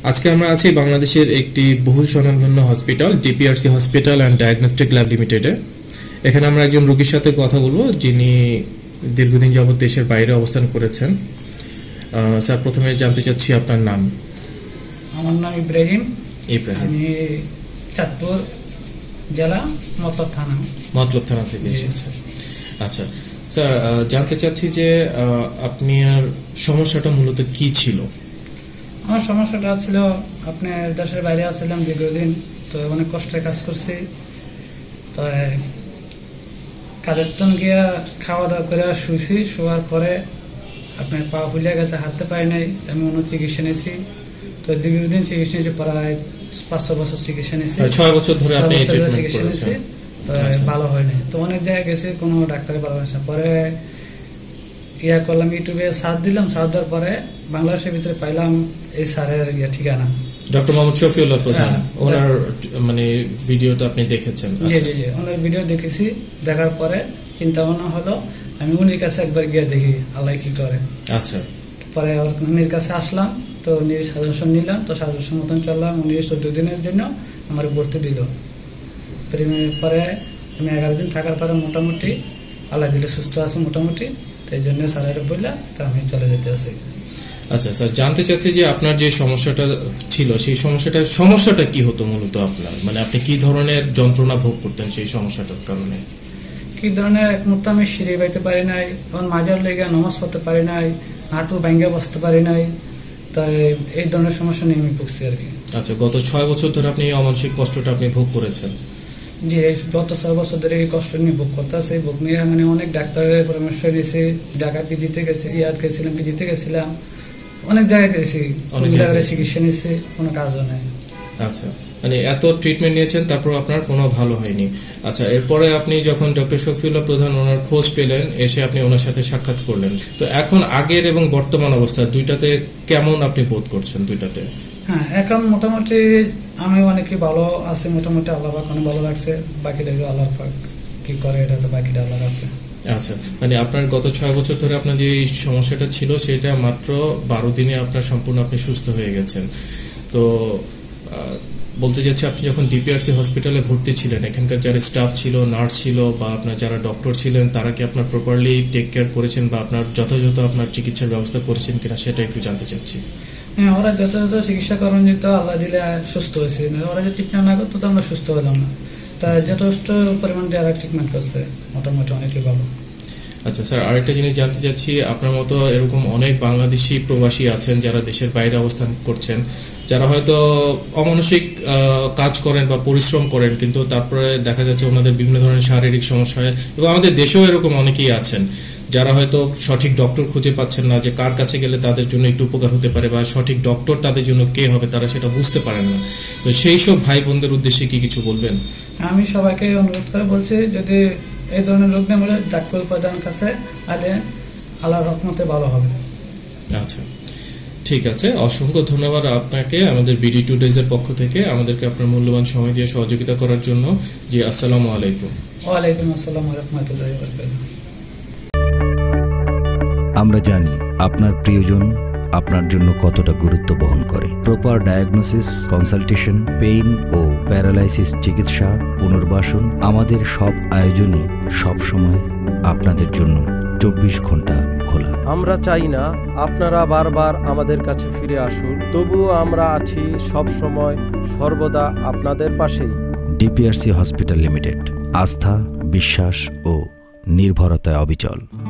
আজকে আমরা আছি বাংলাদেশের একটি বহুল স্বনামধন্য hospital DPRC hospital and diagnostic lab লিমিটেডে। এখানে আমরা একজন রোগীর সাথে কথা বলবো যিনি দীর্ঘদিন যাবৎ দেশের বাইরে অবস্থান করেছেন। স্যার, প্রথমে জানতে চাচ্ছি আপনার নাম। আমার নাম ইব্রাহিম। আমি চাঁদপুর জেলা মতলব থানা থেকে এসেছেন। আচ্ছা স্যার, জানতে চাচ্ছি যে আপনার সমস্যাটা মূলত কি ছিল? আমার সমস্যাটা ছিল, আপনি দেশের বাইরে আসছিলাম দীর্ঘদিন, তো অনেক কষ্টে কাজ করছি। তো কাজের তন গিয়া খাওয়া দাওয়া করে শুয়েছি। শোয়ার পরে আপনার পা ফুলে গেছে, হাঁটতে পারি নাই। আমি অন্য চিকিৎসা নিয়েছি, তো দীর্ঘদিন চিকিৎসা নিয়েছি, প্রায় 5-6 বছর চিকিৎসা নিয়েছি। 6 বছর ধরে আপনি চিকিৎসা নিয়েছি, তো ভালো হয়নি। তো অনেক জায়গায় গেছি, কোনো ডাক্তারের ভালো হয়েছে। পরে ইয়া করলাম, ইউটিউবে সার্চ দিলাম। সার্চ দেওয়ার পরে বাংলাদেশের ভিতরে পাইলাম এই স্যারের ঠিকানা, ডক্টর মোহাম্মদ শফিউল্লাহ প্রধান। ওনার মানে ভিডিওটা আপনি দেখেছেন? জি জি জি, ওনার ভিডিও দেখেছি। দেখার পরে চিন্তা ভাবনা হলো আমি উনির কাছে একবার গিয়ে দেখি আল্লাহ কি করে। আচ্ছা, পরে উনির কাছে আসলাম, তো উনির সাজেশন নিলাম। তো সাজেশন মতন চললাম। উনি 14 দিনের জন্য আমার ভর্তি দিল। পরে আমি 11 দিন থাকার পরে মোটামুটি আল্লাহ দিলে সুস্থ আছে মোটামুটি। তো এই জন্য স্যারের বললাম, তো আমি চলে যেতে আসি। আচ্ছা স্যার, জানতে চাচ্ছি যে আপনার যে সমস্যাটা ছিল সেই সমস্যাটা কি হতো মূলত আপনার, মানে আপনি কি ধরনের যন্ত্রণা ভোগ করতেন সেই সমস্যাটার কারণে? কি ধরনের, এক মুহূর্তে আমি সিঁড়ি বাইতে পারি নাই, তখন মাজার লেগে নামাজ পড়তে পারি নাই, হাঁটু ভাঙ্গে বসতে পারি নাই। তাই এই ধরনের সমস্যা নিয়ে আমি ভুগছি আর কি। আচ্ছা, গত 6 বছর ধরে আপনি অমানসিক কষ্টটা আপনি ভোগ করেছেন? জি, গত 6 বছর ধরে এই কষ্ট নিয়ে ভোগ করতেছি। ভোগ নিয়ে মানে অনেক ডাক্তারের পরামর্শ নিয়েছি। ঢাকা পিজিতে গেছি, গেছিলাম, পিজিতে গেছিলাম, অনেক জায়গায় গেছি, চিকিৎসা নিয়েছি, কোনো কাজও নেই। আচ্ছা, মানে এত ট্রিটমেন্ট নিয়েছেন, তারপর আপনার কোনো ভালো হয়নি। আচ্ছা, এরপরে আপনি যখন ডক্টর শফিউল্লাহ প্রধান ওনার খোঁজ পেলেন, এসে আপনি ওনার সাথে সাক্ষাৎ করলেন, তো এখন আগের এবং বর্তমান অবস্থা দুইটাতে কেমন আপনি বোধ করছেন? দুইটাতে হ্যাঁ, এখন মোটামুটি আমি অনেক ভালো আছি। মোটামুটি আল্লাহ পাক অনেক ভালো লাগছে। বাকিটা আল্লাহ পাক কি করে, এটা তো বাকিটা আল্লাহ রাখছে। আচ্ছা, মানে আপনার গত 6 বছর ধরে আপনার যে সমস্যাটা ছিল সেটা মাত্র 12 দিনে আপনার সম্পূর্ণ আপনি সুস্থ হয়ে গেছেন। তো বলতে চাচ্ছি, আপনি যখন ডিপিআরসি হসপিটালে ভর্তি ছিলেন, এখানকার যারা স্টাফ ছিল, নার্স ছিল বা আপনার যারা ডক্টর ছিলেন, তারা কি আপনার প্রপারলি টেক কেয়ার করেছেন বা আপনার যথাযথ আপনার চিকিৎসার ব্যবস্থা করেছেন কিনা সেটা একটু জানতে চাচ্ছি। হ্যাঁ, ওরা যথাযথ চিকিৎসা করেন, যেত আল্লাহ দিলে সুস্থ হয়েছে। ওরা যে ট্রিটমেন্ট না করতো তো আমরা সুস্থ হলাম না। তাই যথেষ্ট পরিমাণে যারা ট্রিটমেন্ট করছে মোটামুটি অনেকই ভালো। আচ্ছা স্যার, আরেকটা জিনিস জানতে চাচ্ছি, আপনার মতো এরকম অনেক বাংলাদেশি প্রবাসী আছেন যারা দেশের বাইরে অবস্থান করছেন, যারা হয়তো অমানসিক কাজ করেন বা পরিশ্রম করেন, কিন্তু তারপরে দেখা যাচ্ছে ওনাদের বিভিন্ন ধরনের শারীরিক সমস্যা হয়। এবং আমাদের দেশেও এরকম অনেকেই আছেন যারা হয়তো সঠিক ডক্টর খুঁজে পাচ্ছেন না, যে কার কাছে গেলে তাদের জন্য একটু উপকার হতে পারে বা সঠিক ডক্টর তাদের জন্য কে হবে তারা সেটা বুঝতে পারেন না। তো সেই সব ভাই বোনদের উদ্দেশ্যে কি কিছু বলবেন? আমি সবাইকে অনুরোধ করে বলছি, যদি এই ধরনের রোগ নেই বলে ডাক্তার প্রধান কাছে আলে আল্লাহর রহমতে ভালো হবে। আচ্ছা, ঠিক আছে, অসংখ্য ধন্যবাদ আপনাকে আমাদের বিডি টু ডেজ এর পক্ষ থেকে আমাদেরকে আপনার মূল্যবান সময় দিয়ে সহযোগিতা করার জন্য। জি, আসসালামু আলাইকুম। ওয়ালাইকুম আসসালাম ওয়া রাহমাতুল্লাহি ওয়া বারাকাতুহু। আমরা জানি আপনার প্রিয়জন আপনার জন্য কতটা গুরুত্ব বহন করে। প্রপার ডায়াগনোসিস, কনসালটেশন, পেইন ও প্যারালাইসিস চিকিৎসা, পুনর্বাসন, আমাদের সব আয়োজনই সব সময় আপনাদের জন্য 24 ঘন্টা খোলা। আমরা চাই না আপনারা বারবার আমাদের কাছে ফিরে আসুন, তবুও আমরা আছি সব সময় সর্বদা আপনাদের পাশেই। ডিপিআরসি হসপিটাল লিমিটেড, আস্থা, বিশ্বাস ও নির্ভরতায় অবিচল।